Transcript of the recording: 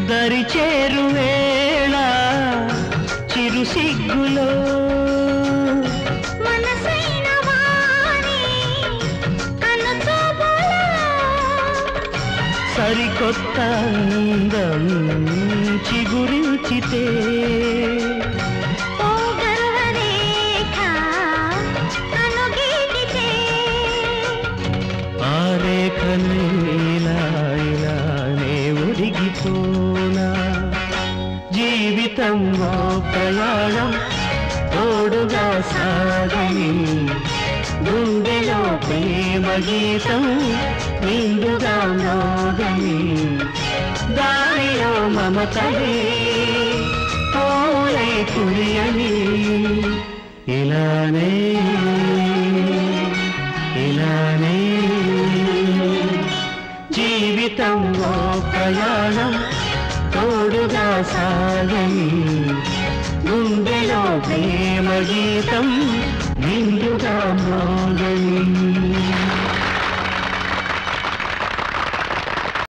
దరి చేరువేళ చిరు సిగ్గులో మనసైన వారి కనుచూపులో సరికొత్త అందం చిగురించితే ఓ గర్వరేఖ కనుగీటితే ఆ రేఖనే ఇలానే ఒరిగిపోనా జీవితం ఓ ప్రయాణం తోడుగా సాగని గుండెలో ప్రేమ గీతం నిండుగా మోగని దారిలో మమతలే పూలై కురియని ఇలానే ఇలానే జీవితం ఓ ప్రయాణం తోడుగా సాగని గుండెలో ప్రేమ గీతం నిండుగా మోగని